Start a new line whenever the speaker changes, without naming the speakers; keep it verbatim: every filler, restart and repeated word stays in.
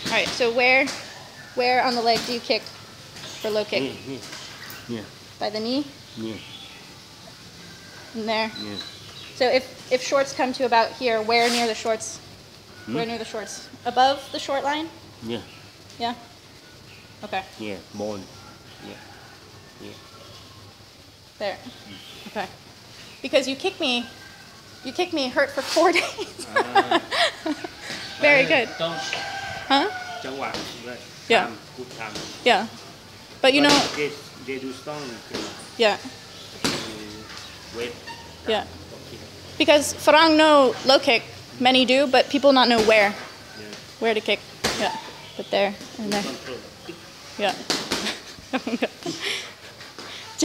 All right, so where, where on the leg do you kick for low kick?
Here, here. Yeah.
By the knee?
Yeah.
In there?
Yeah.
So if, if shorts come to about here, where near the shorts?
Hmm?
Where near the shorts? Above the short line?
Yeah.
Yeah? Okay.
Yeah, bone. Yeah. Yeah.
There. Okay. Because you kick me, you kick me hurt for four days.
Ah.
Very good.
Don't.
Huh?
จังหวะ
Yeah.
Time, good time.
Yeah. But you
But
know,
they, they do strong.
yeah.
Wait.
Yeah. Because Farang know low kick, many do, but people not know where.
Yeah.
Where to kick. Yeah. But there and there.
Control.
Yeah.